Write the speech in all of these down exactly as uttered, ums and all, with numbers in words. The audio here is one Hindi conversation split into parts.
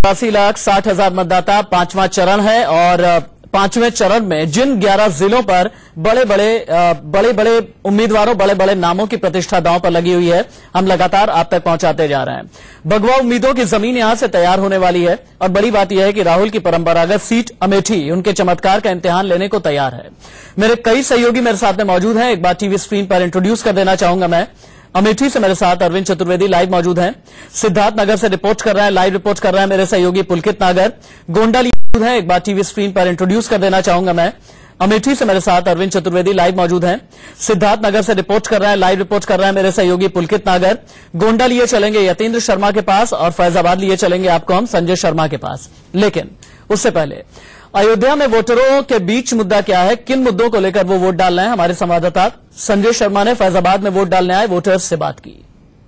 अस्सी लाख साठ हजार मतदाता पांचवां चरण है और पांचवें चरण में जिन ग्यारह जिलों पर बड़े बड़े बड़े बड़े उम्मीदवारों बड़े बड़े नामों की प्रतिष्ठा दांव पर लगी हुई है, हम लगातार आप तक पहुंचाते जा रहे हैं। भगवा उम्मीदों की जमीन यहां से तैयार होने वाली है और बड़ी बात यह है कि राहुल की परंपरागत सीट अमेठी उनके चमत्कार का इम्तिहान लेने को तैयार है। मेरे कई सहयोगी मेरे साथ में मौजूद हैं, एक बार टीवी स्क्रीन पर इंट्रोड्यूस कर देना चाहूंगा मैं। अमेठी से मेरे साथ अरविंद चतुर्वेदी लाइव मौजूद हैं। सिद्धार्थ नगर से रिपोर्ट कर रहे हैं, लाइव रिपोर्ट कर रहे हैं मेरे सहयोगी पुलकित नागर। गोंडल मौजूद हैं, एक बार टीवी स्क्रीन पर इंट्रोड्यूस कर देना चाहूंगा मैं। अमेठी से मेरे साथ अरविंद चतुर्वेदी लाइव मौजूद हैं। सिद्धार्थ नगर से रिपोर्ट कर रहे हैं, लाइव रिपोर्ट कर रहे हैं मेरे सहयोगी पुलकित नागर। गोंडा लिए चलेंगे यतेंद्र शर्मा के पास और फैजाबाद लिए चलेंगे आपको हम संजय शर्मा के पास। लेकिन उससे पहले अयोध्या में वोटरों के बीच मुद्दा क्या है, किन मुद्दों को लेकर वो वोट डाल रहे हैं, हमारे संवाददाता संजय शर्मा ने फैजाबाद में वोट डालने आए वोटर्स से बात की।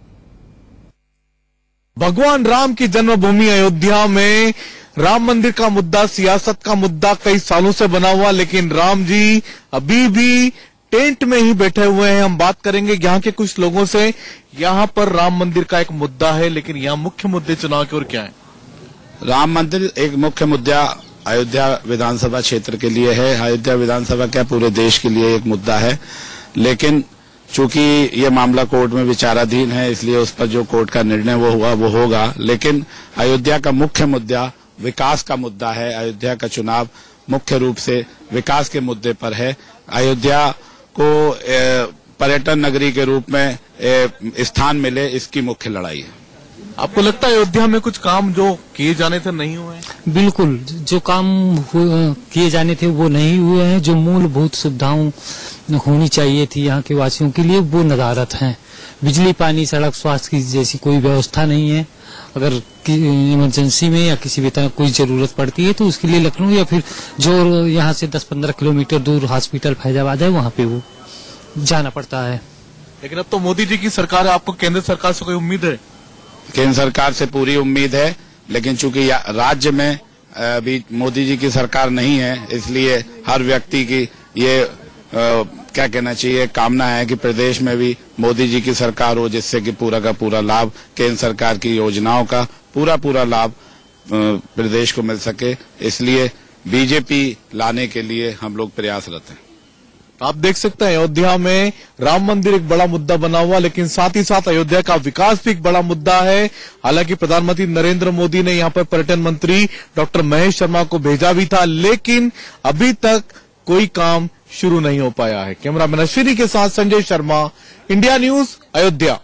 भगवान राम की जन्मभूमि अयोध्या में राम मंदिर का मुद्दा सियासत का मुद्दा कई सालों से बना हुआ, लेकिन राम जी अभी भी टेंट में ही बैठे हुए हैं। हम बात करेंगे यहाँ के कुछ लोगों से। यहाँ पर राम मंदिर का एक मुद्दा है, लेकिन यहाँ मुख्य मुद्दे चुनाव के और क्या है? राम मंदिर एक मुख्य मुद्दा अयोध्या विधानसभा क्षेत्र के लिए है। अयोध्या विधानसभा क्या पूरे देश के लिए एक मुद्दा है, लेकिन चूंकि ये मामला कोर्ट में विचाराधीन है, इसलिए उस पर जो कोर्ट का निर्णय वो हुआ वो होगा। लेकिन अयोध्या का मुख्य मुद्दा विकास का मुद्दा है। अयोध्या का चुनाव मुख्य रूप से विकास के मुद्दे पर है। अयोध्या को पर्यटन नगरी के रूप में स्थान मिले, इसकी मुख्य लड़ाई है। आपको लगता है अयोध्या में कुछ काम जो किए जाने थे नहीं हुए? बिल्कुल, जो काम किए जाने थे वो नहीं हुए हैं। जो मूलभूत सुविधाओं होनी चाहिए थी यहाँ के वासियों के लिए वो नदारत हैं। बिजली, पानी, सड़क, स्वास्थ्य की जैसी कोई व्यवस्था नहीं है। अगर इमरजेंसी में या किसी भी तरह कोई जरूरत पड़ती है तो उसके लिए लखनऊ या फिर जो यहाँ से दस पंद्रह किलोमीटर दूर हॉस्पिटल फैजाबाद है वहाँ पे वो जाना पड़ता है। लेकिन अब तो मोदी जी की सरकार है, आपको केंद्र सरकार से कोई उम्मीद है? केंद्र सरकार से पूरी उम्मीद है, लेकिन चूंकि राज्य में अभी मोदी जी की सरकार नहीं है, इसलिए हर व्यक्ति की ये आ, क्या कहना चाहिए कामना है कि प्रदेश में भी मोदी जी की सरकार हो, जिससे कि पूरा का पूरा लाभ केंद्र सरकार की योजनाओं का पूरा पूरा लाभ प्रदेश को मिल सके। इसलिए बीजेपी लाने के लिए हम लोग प्रयासरत हैं। आप देख सकते हैं अयोध्या में राम मंदिर एक बड़ा मुद्दा बना हुआ, लेकिन साथ ही साथ अयोध्या का विकास भी एक बड़ा मुद्दा है। हालांकि प्रधानमंत्री नरेंद्र मोदी ने यहाँ पर पर्यटन मंत्री डॉक्टर महेश शर्मा को भेजा भी था, लेकिन अभी तक कोई काम शुरू नहीं हो पाया है। कैमरामैन अश्विनी के साथ संजय शर्मा, इंडिया न्यूज, अयोध्या।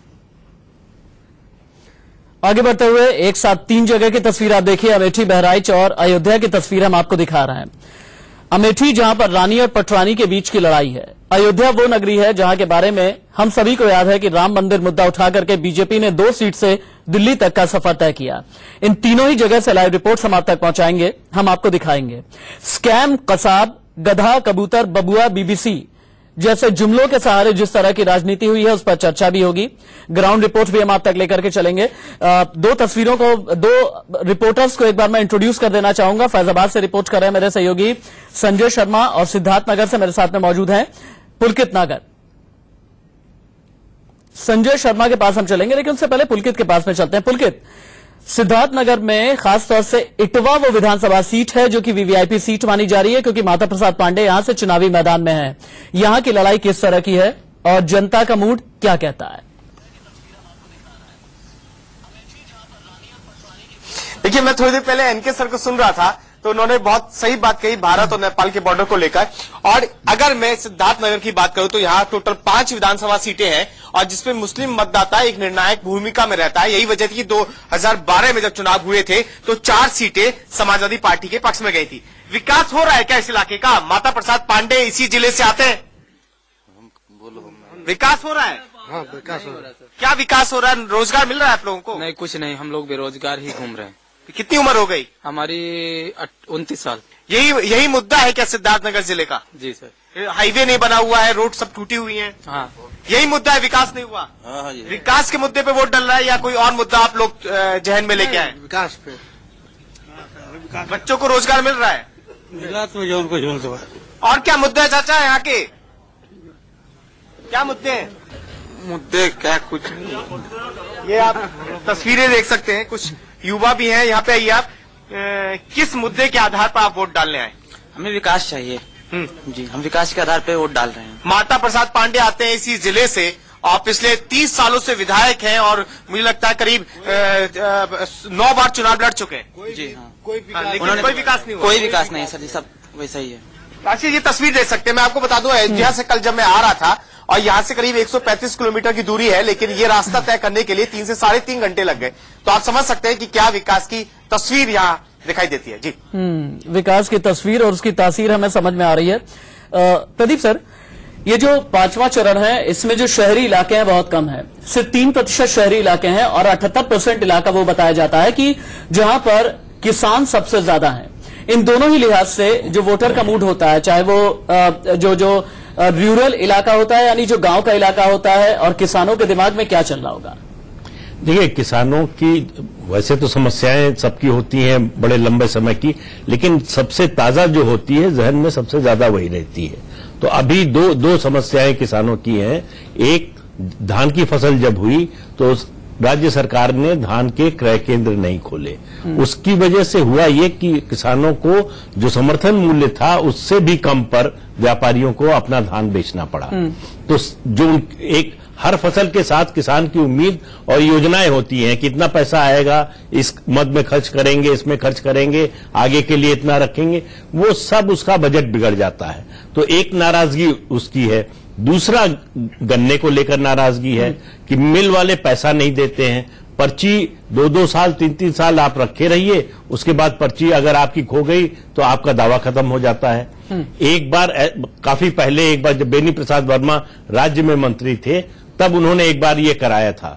आगे बढ़ते हुए एक साथ तीन जगह की तस्वीर आप देखिए, अमेठी, बहराइच और अयोध्या की तस्वीर हम आपको दिखा रहे हैं। अमेठी जहां पर रानी और पटरानी के बीच की लड़ाई है। अयोध्या वो नगरी है जहां के बारे में हम सभी को याद है कि राम मंदिर मुद्दा उठा करके बीजेपी ने दो सीट से दिल्ली तक का सफर तय किया। इन तीनों ही जगह से लाइव रिपोर्ट हम आप तक पहुंचाएंगे, हम आपको दिखाएंगे। स्कैम, कसाब, गधा, कबूतर, बबुआ, बीबीसी जैसे जुमलों के सहारे जिस तरह की राजनीति हुई है उस पर चर्चा भी होगी। ग्राउंड रिपोर्ट भी हम आप तक लेकर के चलेंगे। दो तस्वीरों को, दो रिपोर्टर्स को एक बार मैं इंट्रोड्यूस कर देना चाहूंगा। फैजाबाद से रिपोर्ट कर रहे हैं मेरे सहयोगी संजय शर्मा और सिद्धार्थ नगर से मेरे साथ में मौजूद हैं पुलकित नागर। संजय शर्मा के पास हम चलेंगे, लेकिन उससे पहले पुलकित के पास में चलते हैं। पुलकित, सिद्धार्थ नगर में खासतौर से इटवा वो विधानसभा सीट है जो कि वीवीआईपी सीट मानी जा रही है, क्योंकि माता प्रसाद पांडे यहां से चुनावी मैदान में हैं। यहां की लड़ाई किस तरह की है और जनता का मूड क्या कहता है? देखिए, मैं थोड़ी देर पहले एनके सर को सुन रहा था तो उन्होंने बहुत सही बात कही भारत और नेपाल के बॉर्डर को लेकर। और अगर मैं सिद्धार्थ नगर की बात करूं तो यहाँ टोटल पांच विधानसभा सीटें हैं और जिसमें मुस्लिम मतदाता एक निर्णायक भूमिका में रहता है। यही वजह थी कि दो हज़ार बारह में जब चुनाव हुए थे तो चार सीटें समाजवादी पार्टी के पक्ष में गई थी। विकास हो रहा है क्या इस इलाके का? माता प्रसाद पांडे इसी जिले से आते हैं। विकास हो रहा है? हाँ, विकास हो रहा है। क्या विकास हो रहा है? रोजगार मिल रहा है आप लोगों को? नहीं, कुछ नहीं, हम लोग बेरोजगार ही घूम रहे हैं। कितनी उम्र हो गई? हमारी उनतीस साल। यही यही मुद्दा है क्या सिद्धार्थनगर जिले का? जी सर। हाईवे नहीं बना हुआ है, रोड सब टूटी हुई हैं। हाँ, यही मुद्दा है, विकास नहीं हुआ। हाँ, हाँ, विकास के मुद्दे पे वोट डल रहा है या कोई और मुद्दा आप लोग जहन में लेके आए? विकास पे। बच्चों को रोजगार मिल रहा है? विकास में जो उनको झूल दो। और क्या मुद्दा है चाचा यहाँ के? क्या मुद्दे हैं? मुद्दे क्या कुछ नहीं। ये आप तस्वीरें देख सकते हैं, कुछ युवा भी हैं यहाँ पे। आइए आप, अ, किस मुद्दे के आधार पर आप वोट डालने आए? हमें विकास चाहिए। जी, हम विकास के आधार पे वोट डाल रहे हैं। माता प्रसाद पांडे आते हैं इसी जिले से और पिछले तीस सालों से विधायक हैं और मुझे लगता है करीब नौ बार चुनाव लड़ चुके हैं। जी हाँ, कोई लेकिन कोई विकास नहीं हुआ। कोई विकास नहीं सर जी, सब वैसा ही है। राशि, ये तस्वीर देख सकते हैं। मैं आपको बता दूं, अयोध्या से कल जब मैं आ रहा था और यहाँ से करीब एक सौ पैंतीस किलोमीटर की दूरी है, लेकिन ये रास्ता तय करने के लिए तीन से साढ़े तीन घंटे लग गए। तो आप समझ सकते हैं कि क्या विकास की तस्वीर यहाँ दिखाई देती है। जी, हम्म विकास की तस्वीर और उसकी तासीर हमें समझ में आ रही है। आ, प्रदीप सर, ये जो पांचवा चरण है, इसमें जो शहरी इलाके हैं बहुत कम है, सिर्फ तीन प्रतिशत शहरी इलाके हैं और अठहत्तर परसेंट इलाका वो बताया जाता है कि जहां पर किसान सबसे ज्यादा हैं। इन दोनों ही लिहाज से जो वोटर का मूड होता है, चाहे वो जो जो रूरल इलाका होता है यानी जो गांव का इलाका होता है, और किसानों के दिमाग में क्या चल रहा होगा? देखिए, किसानों की वैसे तो समस्याएं सबकी होती हैं बड़े लंबे समय की, लेकिन सबसे ताजा जो होती है जहन में सबसे ज्यादा वही रहती है। तो अभी दो दो समस्याएं किसानों की हैं। एक, धान की फसल जब हुई तो राज्य सरकार ने धान के क्रय केंद्र नहीं खोले। उसकी वजह से हुआ ये कि किसानों को जो समर्थन मूल्य था उससे भी कम पर व्यापारियों को अपना धान बेचना पड़ा। तो जो एक हर फसल के साथ किसान की उम्मीद और योजनाएं होती हैं कि इतना पैसा आएगा, इस मद में खर्च करेंगे, इसमें खर्च करेंगे, आगे के लिए इतना रखेंगे, वो सब उसका बजट बिगड़ जाता है। तो एक नाराजगी उसकी है। दूसरा, गन्ने को लेकर नाराजगी है कि मिल वाले पैसा नहीं देते हैं। पर्ची दो दो साल तीन तीन साल आप रखे रहिए, उसके बाद पर्ची अगर आपकी खो गई तो आपका दावा खत्म हो जाता है। एक बार, काफी पहले एक बार जब बेनी प्रसाद वर्मा राज्य में मंत्री थे, तब उन्होंने एक बार ये कराया था।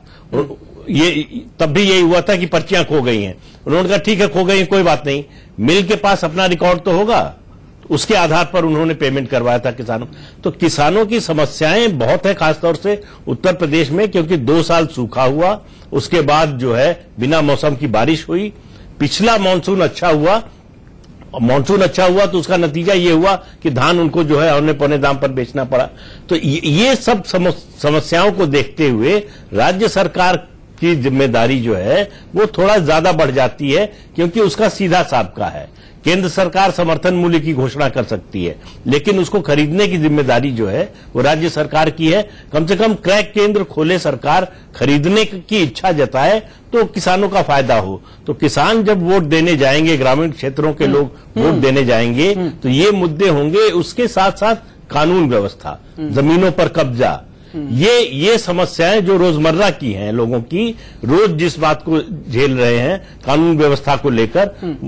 ये तब भी यही हुआ था कि पर्चियां खो गई हैं। उन्होंने कहा ठीक है, खो गई, कोई बात नहीं, मिल के पास अपना रिकॉर्ड तो होगा, उसके आधार पर उन्होंने पेमेंट करवाया था किसानों। तो किसानों की समस्याएं बहुत है, खासतौर से उत्तर प्रदेश में, क्योंकि दो साल सूखा हुआ, उसके बाद जो है बिना मौसम की बारिश हुई। पिछला मानसून अच्छा हुआ, मानसून अच्छा हुआ तो उसका नतीजा ये हुआ कि धान उनको जो है औने पौने दाम पर बेचना पड़ा। तो ये सब समस्याओं को देखते हुए राज्य सरकार की जिम्मेदारी जो है वो थोड़ा ज्यादा बढ़ जाती है, क्योंकि उसका सीधा साबका है। केंद्र सरकार समर्थन मूल्य की घोषणा कर सकती है, लेकिन उसको खरीदने की जिम्मेदारी जो है वो राज्य सरकार की है। कम से कम क्रय केंद्र खोले सरकार, खरीदने की इच्छा जताए तो किसानों का फायदा हो। तो किसान जब वोट देने जाएंगे, ग्रामीण क्षेत्रों के लोग वोट देने जाएंगे, तो ये मुद्दे होंगे। उसके साथ साथ कानून व्यवस्था, जमीनों पर कब्जा, ये ये समस्याएं जो रोजमर्रा की हैं, लोगों की रोज जिस बात को झेल रहे हैं कानून व्यवस्था को लेकर,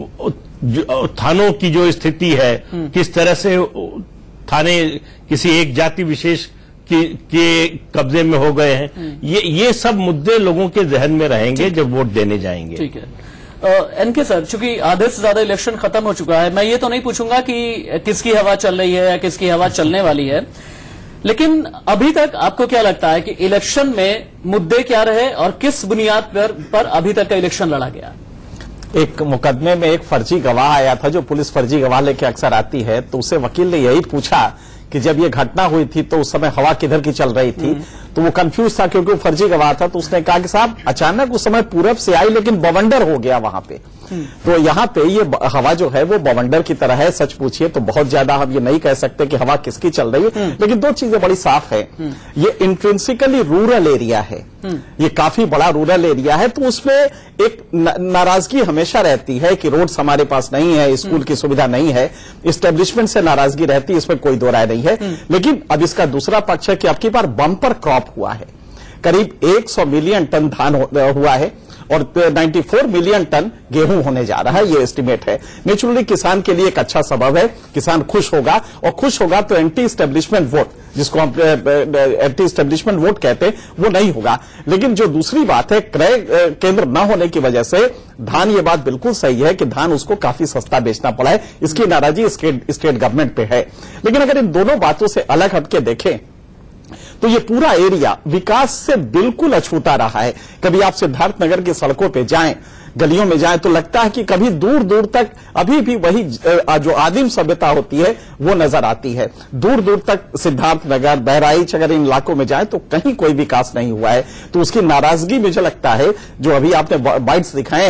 थानों की जो स्थिति है, किस तरह से थाने किसी एक जाति विशेष की के कब्जे में हो गए हैं, ये ये सब मुद्दे लोगों के जहन में रहेंगे जब वोट देने जाएंगे। ठीक है। एनके सर, चूंकि आधे से ज्यादा इलेक्शन खत्म हो चुका है, मैं ये तो नहीं पूछूंगा कि किसकी हवा चल रही है या किसकी हवा चलने वाली है, लेकिन अभी तक आपको क्या लगता है कि इलेक्शन में मुद्दे क्या रहे और किस बुनियाद पर, पर अभी तक का इलेक्शन लड़ा गया? एक मुकदमे में एक फर्जी गवाह आया था, जो पुलिस फर्जी गवाह लेके अक्सर आती है, तो उसे वकील ने यही पूछा कि जब ये घटना हुई थी तो उस समय हवा किधर की चल रही थी। तो वो कंफ्यूज था क्योंकि वो फर्जी गवाह था। तो उसने कहा कि साहब अचानक उस समय पूरब से आई, लेकिन बवंडर हो गया वहां पे। तो यहाँ पे ये हवा जो है वो बवंडर की तरह है। सच पूछिए तो बहुत ज्यादा हम ये नहीं कह सकते कि हवा किसकी चल रही है, लेकिन दो चीजें बड़ी साफ है। ये इंट्रिंसिकली रूरल एरिया है, ये काफी बड़ा रूरल एरिया है, तो उसमें एक नाराजगी हमेशा रहती है कि रोड्स हमारे पास नहीं है, स्कूल की सुविधा नहीं है, इस्टेब्लिशमेंट से नाराजगी रहती है, इसमें कोई दो राय नहीं है। लेकिन अब इसका दूसरा पक्ष है कि अब की बार बम्पर क्रॉप हुआ है, करीब सौ मिलियन टन धान हुआ है और चौरानवे मिलियन टन गेहूं होने जा रहा है, ये एस्टिमेट है। नेचुरली किसान के लिए एक अच्छा सबब है, किसान खुश होगा, और खुश होगा तो एंटी स्टेब्लिशमेंट वोट, जिसको हम एंटी स्टेब्लिशमेंट वोट कहते हैं, वो नहीं होगा। लेकिन जो दूसरी बात है, क्रय केंद्र न होने की वजह से धान, ये बात बिल्कुल सही है कि धान उसको काफी सस्ता बेचना पड़ा है, इसकी नाराजगी स्टेट स्टेट गवर्नमेंट पे है। लेकिन अगर इन दोनों बातों से अलग हटके देखें तो ये पूरा एरिया विकास से बिल्कुल अछूता रहा है। कभी आप सिद्धार्थ नगर की सड़कों पे जाएं, गलियों में जाएं, तो लगता है कि कभी दूर दूर तक अभी भी वही जो आदिम सभ्यता होती है वो नजर आती है। दूर दूर तक सिद्धार्थ नगर, बहराइच, अगर इन इलाकों में जाएं तो कहीं कोई विकास नहीं हुआ है। तो उसकी नाराजगी मुझे लगता है, जो अभी आपने बाइट्स दिखाए हैं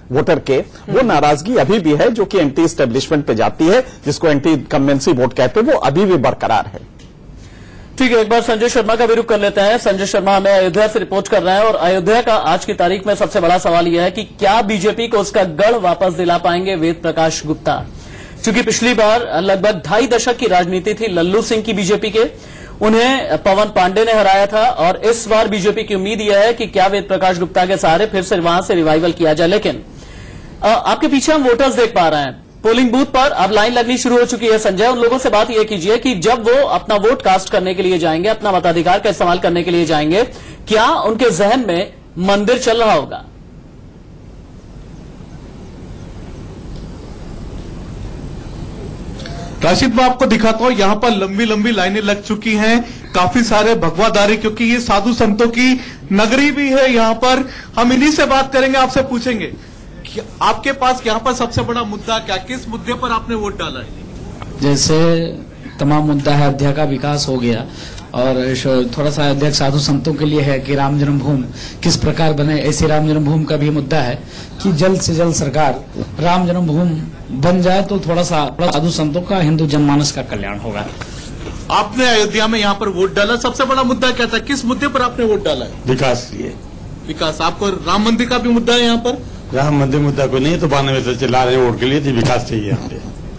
वोटर के, वो नाराजगी अभी भी है जो कि एंटी स्टेब्लिशमेंट पे जाती है, जिसको एंटी कन्वेंसी वोट कहते हैं, वो अभी भी बरकरार है। ठीक है, एक बार संजय शर्मा का भी रुख कर लेते हैं। संजय शर्मा हमें अयोध्या से रिपोर्ट कर रहे हैं और अयोध्या का आज की तारीख में सबसे बड़ा सवाल यह है कि क्या बीजेपी को उसका गढ़ वापस दिला पाएंगे वेद प्रकाश गुप्ता, क्योंकि पिछली बार लगभग ढाई दशक की राजनीति थी लल्लू सिंह की बीजेपी के, उन्हें पवन पांडे ने हराया था और इस बार बीजेपी की उम्मीद यह है कि क्या वेद प्रकाश गुप्ता के सहारे फिर से वहां से रिवाइवल किया जाए। लेकिन आपके पीछे हम वोटर्स देख पा रहे हैं, पोलिंग बूथ पर अब लाइन लगनी शुरू हो चुकी है। संजय, उन लोगों से बात यह कीजिए कि जब वो अपना वोट कास्ट करने के लिए जाएंगे, अपना मताधिकार का इस्तेमाल करने के लिए जाएंगे, क्या उनके जहन में मंदिर चल रहा होगा? राशिद, मैं आपको दिखाता हूं, यहां पर लंबी लंबी लाइनें लग चुकी हैं, काफी सारे भगवादारी, क्योंकि ये साधु संतों की नगरी भी है। यहां पर हम इन्हीं से बात करेंगे, आपसे पूछेंगे कि आपके पास यहां पर सबसे बड़ा मुद्दा क्या, किस मुद्दे पर आपने वोट डाला है? जैसे तमाम मुद्दा है, अयोध्या का विकास हो गया और थोड़ा सा अयोध्या साधु संतों के लिए है कि राम जन्मभूमि किस प्रकार बने, ऐसी राम जन्मभूमि का भी मुद्दा है कि जल्द से जल्द सरकार राम जन्मभूमि बन जाए तो थोड़ा सा साधु संतों का, हिंदू जनमानस का कल्याण होगा। आपने अयोध्या में यहाँ पर वोट डाला, सबसे बड़ा मुद्दा क्या था, किस मुद्दे पर आपने वोट डाला है? विकास। ये विकास। आपको राम मंदिर का भी मुद्दा है यहाँ पर? राम मंदिर मुद्दा को नहीं, तो बानवे से चिल्ला रहे वोट के लिए, तो विकास चाहिए हमसे।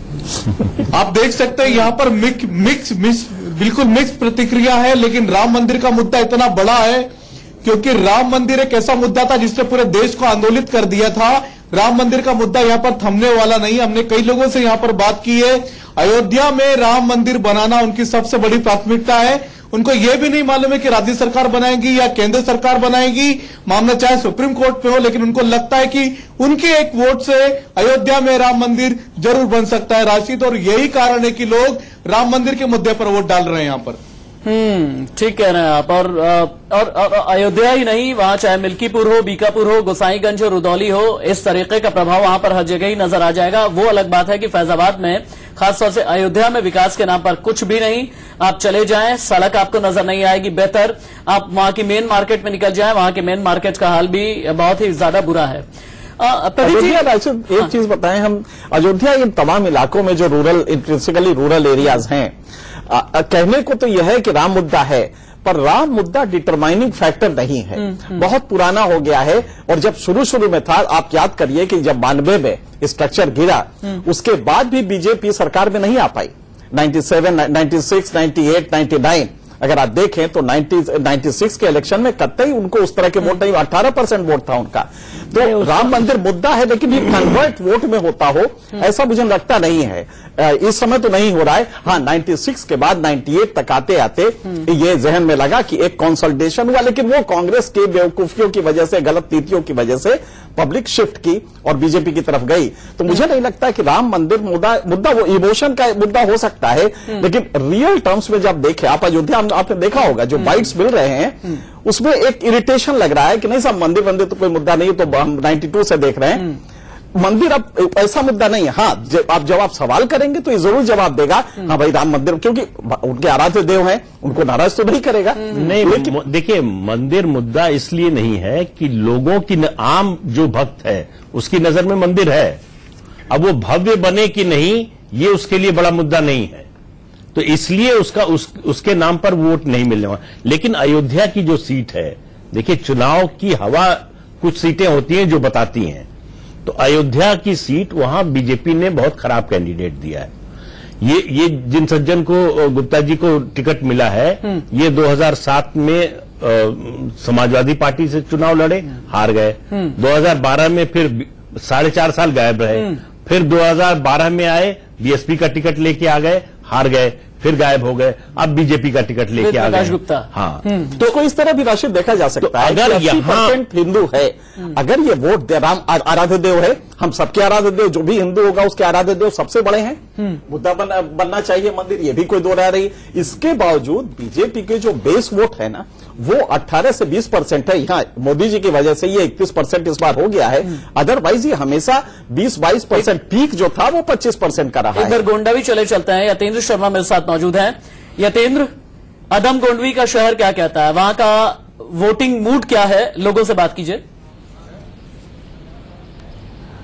आप देख सकते हैं यहाँ पर मिक्स मिक्स मिक्स बिल्कुल मिक्स प्रतिक्रिया है, लेकिन राम मंदिर का मुद्दा इतना बड़ा है क्योंकि राम मंदिर एक ऐसा मुद्दा था जिसने पूरे देश को आंदोलित कर दिया था। राम मंदिर का मुद्दा यहाँ पर थमने वाला नहीं। हमने कई लोगों से यहाँ पर बात की है, अयोध्या में राम मंदिर बनाना उनकी सबसे बड़ी प्राथमिकता है। उनको यह भी नहीं मालूम है कि राज्य सरकार बनाएगी या केंद्र सरकार बनाएगी, मामला चाहे सुप्रीम कोर्ट में हो, लेकिन उनको लगता है कि उनके एक वोट से अयोध्या में राम मंदिर जरूर बन सकता है। राशिद, और यही कारण है कि लोग राम मंदिर के मुद्दे पर वोट डाल रहे हैं यहाँ पर। हम्म ठीक कह रहे हैं आप। और और, और अयोध्या ही नहीं, वहां चाहे मिल्कीपुर हो, बीकापुर हो, गोसाईगंज हो, रुदौली हो, इस तरीके का प्रभाव वहां पर हर जगह ही नजर आ जाएगा। वो अलग बात है कि फैजाबाद में, खासतौर से अयोध्या में विकास के नाम पर कुछ भी नहीं। आप चले जाएं, सड़क आपको नजर नहीं आएगी बेहतर। आप वहां की मेन मार्केट में निकल जाएं, वहां के मेन मार्केट का हाल भी बहुत ही ज्यादा बुरा है। अयोध्या एक हाँ। चीज बताएं हम, अयोध्या इन तमाम इलाकों में जो रूरल, इंट्रिंसिकली रूरल एरियाज हैं, आ, आ, कहने को तो यह है कि राम मुद्दा है, पर राम मुद्दा डिटरमाइनिंग फैक्टर नहीं है, बहुत पुराना हो गया है। और जब शुरू शुरू में था, आप याद करिए कि जब बानवे में स्ट्रक्चर गिरा, उसके बाद भी बीजेपी सरकार में नहीं आ पाई। Ninety seven, ninety six, ninety eight, ninety nine अगर आप देखें तो नाइन्टी, नाइन्टी सिक्स के इलेक्शन में कतई उनको उस तरह के वोट नहीं, अठारह परसेंट वोट था उनका। तो राम मंदिर मुद्दा है, लेकिन ये कन्वर्ट वोट में होता हो ऐसा मुझे लगता नहीं है। इस समय तो नहीं हो रहा है। हाँ, छियानवे के बाद अट्ठानवे तक आते आते ये जहन में लगा कि एक कंसोलिडेशन हुआ, लेकिन वो कांग्रेस के बेवकूफियों की वजह से, गलत नीतियों की वजह से पब्लिक शिफ्ट की और बीजेपी की तरफ गई। तो मुझे नहीं लगता कि राम मंदिर मुद्दा मुद्दा वो इमोशन का मुद्दा हो सकता है, लेकिन रियल टर्म्स में जब देखें, आप अयोध्या आपने देखा होगा जो बाइट्स मिल रहे हैं उसमें एक इरिटेशन लग रहा है कि नहीं साहब मंदिर मंदिर तो कोई मुद्दा नहीं, तो हम बानवे से देख रहे हैं मंदिर अब ऐसा मुद्दा नहीं है। हाँ, जब आप जब आप सवाल करेंगे तो ये जरूर जवाब देगा, हाँ भाई राम मंदिर, क्योंकि उनके आराध्य देव हैं, उनको नाराज तो नहीं करेगा। नहीं, देखिए मंदिर मुद्दा इसलिए नहीं है कि लोगों की न, आम जो भक्त है उसकी नजर में मंदिर है, अब वो भव्य बने कि नहीं ये उसके लिए बड़ा मुद्दा नहीं है, तो इसलिए उसका उस, उसके नाम पर वोट नहीं मिलने वाला। लेकिन अयोध्या की जो सीट है, देखिए चुनाव की हवा कुछ सीटें होती हैं जो बताती हैं, तो अयोध्या की सीट वहां बीजेपी ने बहुत खराब कैंडिडेट दिया है। ये ये जिन सज्जन को, गुप्ता जी को टिकट मिला है, ये दो हज़ार सात में आ, समाजवादी पार्टी से चुनाव लड़े, हार गए। दो हज़ार बारह में फिर साढ़े चार साल गायब रहे, फिर दो हज़ार बारह में आए, बीएसपी का टिकट लेके आ गए, हार गए, फिर गायब हो गए, अब बीजेपी का टिकट लेके आ गए। गुप्ता। हाँ, तो इसको इस तरह भी राशि देखा जा सकता है। अगर अस्सी परसेंट हिंदू है, अगर ये वोट दे, राम आराध्य देव है, हम सबके आराध्य देव, जो भी हिंदू होगा उसके आराध्य देव सबसे बड़े हैं, मुद्दा बन, बनना चाहिए मंदिर, ये भी कोई दो राय रही। इसके बावजूद बीजेपी के जो बेस वोट है ना, वो अठारह से बीस परसेंट है। यहाँ मोदी जी की वजह से ये इक्कीस परसेंट इस बार हो गया है, अदरवाइज ये हमेशा बीस बाईस परसेंट, पीक जो था वो पच्चीस परसेंट का रहा है। इधर गोंडा भी चले चलते हैं, यतेंद्र शर्मा मेरे साथ मौजूद हैं। यतेंद्र, अदम गोंडवी का शहर क्या कहता है, वहां का वोटिंग मूड क्या है, लोगों से बात कीजिए।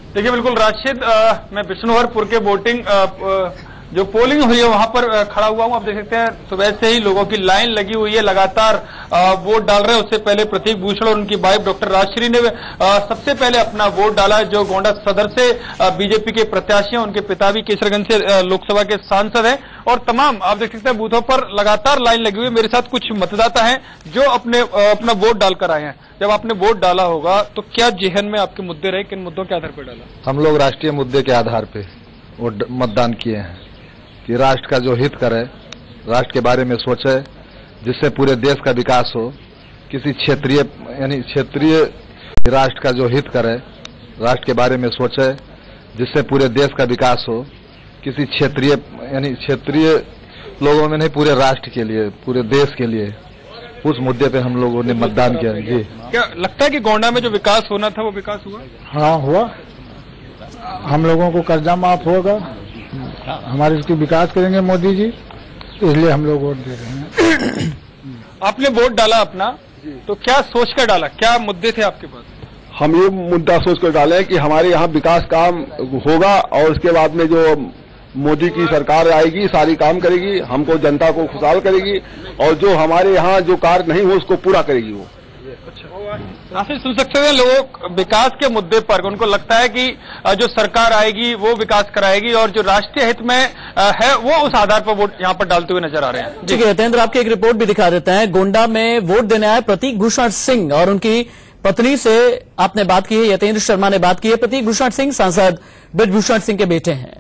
देखिए बिल्कुल राशिद, मैं बिश्नोहरपुर के वोटिंग आ, आ, जो पोलिंग हुई है वहां पर खड़ा हुआ हूं। आप देख सकते हैं सुबह से ही लोगों की लाइन लगी हुई है, लगातार वोट डाल रहे हैं। उससे पहले प्रतीक भूषण और उनकी वाइफ डॉक्टर राजश्री ने आ, सबसे पहले अपना वोट डाला, जो गोंडा सदर से बीजेपी के प्रत्याशी हैं। उनके पिता भी केसरगंज से लोकसभा के सांसद हैं और तमाम आप देख सकते हैं बूथों पर लगातार लाइन लगी हुई है। मेरे साथ कुछ मतदाता हैं जो अपने अपना वोट डालकर आए हैं। जब आपने वोट डाला होगा तो क्या जेहन में आपके मुद्दे रहे, किन मुद्दों के आधार पर डाला? हम लोग राष्ट्रीय मुद्दे के आधार पे वोट मतदान किए हैं कि राष्ट्र का जो हित करे, राष्ट्र के बारे में सोचे, जिससे पूरे देश का विकास हो। किसी क्षेत्रीय यानी क्षेत्रीय राष्ट्र का जो हित करे, राष्ट्र के बारे में सोचे, जिससे पूरे देश का विकास हो। किसी क्षेत्रीय यानी क्षेत्रीय लोगों में नहीं, पूरे राष्ट्र के लिए, पूरे देश के लिए, उस मुद्दे पे हम लोगों ने मतदान किया। जी, क्या लगता है कि गोंडा में जो विकास होना था वो विकास हुआ? हाँ हुआ। हम लोगों को कर्जा माफ होगा, हमारे इसकी विकास करेंगे मोदी जी, इसलिए हम लोग वोट दे रहे हैं। आपने वोट डाला अपना, तो क्या सोच कर डाला, क्या मुद्दे थे आपके पास? हम ये मुद्दा सोच कर डाले कि हमारे यहाँ विकास काम होगा और उसके बाद में जो मोदी की सरकार आएगी सारी काम करेगी, हमको जनता को खुशहाल करेगी और जो हमारे यहाँ जो कार्य नहीं हो उसको पूरा करेगी वो। राशि सुन सकते हैं लोग विकास के मुद्दे पर, उनको लगता है कि जो सरकार आएगी वो विकास कराएगी और जो राष्ट्रीय हित में है वो उस आधार पर वोट यहाँ पर डालते हुए नजर आ रहे हैं। ठीक है यतेंद्र, आपकी एक रिपोर्ट भी दिखा देते हैं। गोंडा में वोट देने आए प्रतीक भूषण सिंह और उनकी पत्नी से आपने बात की है, यतेंद्र शर्मा ने बात की है। प्रतीक भूषण सिंह सांसद ब्रजभूषण सिंह के बेटे हैं।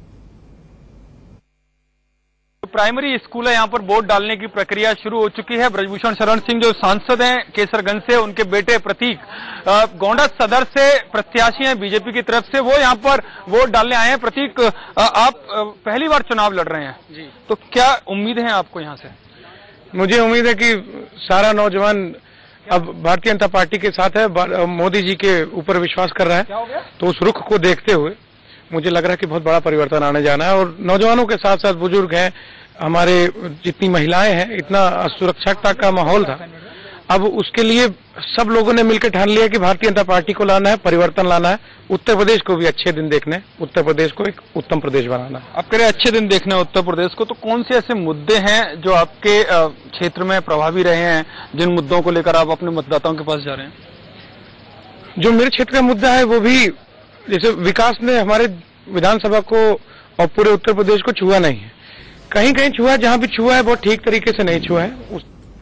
प्राइमरी स्कूल है, यहाँ पर वोट डालने की प्रक्रिया शुरू हो चुकी है। ब्रजभूषण शरण सिंह जो सांसद हैं केसरगंज से, उनके बेटे प्रतीक गोंडा सदर से प्रत्याशी हैं बीजेपी की तरफ से, वो यहाँ पर वोट डालने आए हैं। प्रतीक, आप पहली बार चुनाव लड़ रहे हैं जी, तो क्या उम्मीद है आपको यहाँ से? मुझे उम्मीद है कि सारा नौजवान अब भारतीय जनता पार्टी के साथ है, मोदी जी के ऊपर विश्वास कर रहा है, तो उस रुख को देखते हुए मुझे लग रहा है कि बहुत बड़ा परिवर्तन आने जाना है। और नौजवानों के साथ साथ बुजुर्ग हैं, हमारे जितनी महिलाएं हैं, इतना सुरक्षाता का माहौल था। अब उसके लिए सब लोगों ने मिलकर ठान लिया कि भारतीय जनता पार्टी को लाना है, परिवर्तन लाना है, उत्तर प्रदेश को भी अच्छे दिन देखने, उत्तर प्रदेश को एक उत्तम प्रदेश बनाना है। आप कह रहे अच्छे दिन देखने उत्तर प्रदेश को, तो कौन से ऐसे मुद्दे हैं जो आपके क्षेत्र में प्रभावी रहे हैं, जिन मुद्दों को लेकर आप अपने मतदाताओं के पास जा रहे हैं? जो मेरे क्षेत्र का मुद्दा है वो भी, जैसे विकास ने हमारे विधानसभा को और पूरे उत्तर प्रदेश को छुआ नहीं है, कहीं कहीं छुआ है, जहां भी छुआ है बहुत ठीक तरीके से नहीं छुआ है। उस...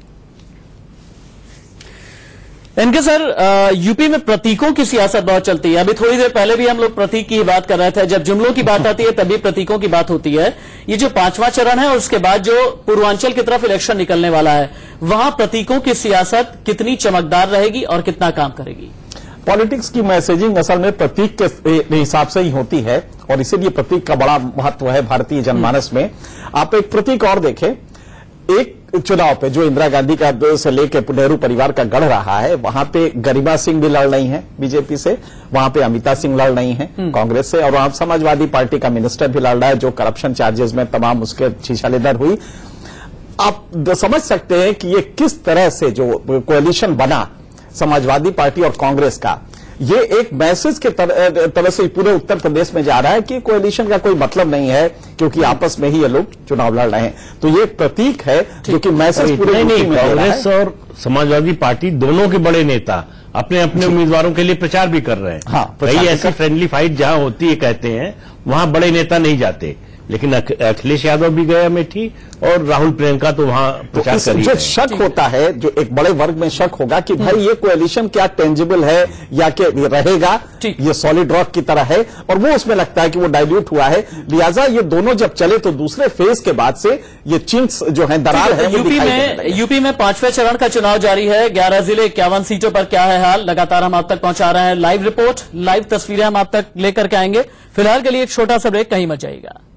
इनके सर, यूपी में प्रतीकों की सियासत बहुत चलती है। अभी थोड़ी देर पहले भी हम लोग प्रतीक की बात कर रहे थे, जब जुमलों की बात आती है तभी प्रतीकों की बात होती है। ये जो पांचवा चरण है और उसके बाद जो पूर्वांचल की तरफ इलेक्शन निकलने वाला है, वहां प्रतीकों की सियासत कितनी चमकदार रहेगी और कितना काम करेगी? पॉलिटिक्स की मैसेजिंग असल में प्रतीक के हिसाब से ही होती है और इसीलिए प्रतीक का बड़ा महत्व है भारतीय जनमानस में। आप एक प्रतीक और देखें, एक चुनाव पे जो इंदिरा गांधी का से लेकर नेहरू परिवार का गढ़ रहा है, वहां पे गरिमा सिंह भी लड़ रही हैं बीजेपी से, वहां पे अमिता सिंह लड़ रही हैं कांग्रेस से, और वहां समाजवादी पार्टी का मिनिस्टर भी लड़ रहा है जो करप्शन चार्जेस में तमाम उसके शीशालेदर हुई। आप समझ सकते हैं कि ये किस तरह से जो कोएलिशन बना समाजवादी पार्टी और कांग्रेस का, ये एक मैसेज के तरह तर, से पूरे उत्तर प्रदेश में जा रहा है कि कोएलिशन का कोई मतलब नहीं है क्योंकि आपस में ही ये लोग चुनाव लड़ रहे हैं। तो ये प्रतीक है जो कि मैसेज पूरे नहीं, कांग्रेस और समाजवादी पार्टी दोनों के बड़े नेता अपने अपने उम्मीदवारों के लिए प्रचार भी कर रहे हैं। हाँ, कई ऐसी फ्रेंडली फाइट जहां होती है कहते हैं वहां बड़े नेता नहीं जाते, लेकिन अखिलेश यादव भी गए अमेठी और राहुल प्रियंका तो वहां प्रचार कर रही है। जो शक होता है, जो एक बड़े वर्ग में शक होगा कि भाई ये कोएलिशन क्या टेंजिबल है या क्या रहेगा, ये सॉलिड रॉक की तरह है, और वो उसमें लगता है कि वो डाइल्यूट हुआ है। लिहाजा ये दोनों जब चले तो दूसरे फेज के बाद से ये चिंक्स जो है, दरार है, यूपी में यूपी में पांचवें चरण का चुनाव जारी है। ग्यारह जिले इक्यावन सीटों पर क्या है हाल, लगातार हम आप तक पहुंचा रहे हैं। लाइव रिपोर्ट, लाइव तस्वीरें हम आप तक लेकर के आएंगे। फिलहाल के लिए एक छोटा सा ब्रेक, कहीं मत जाइएगा।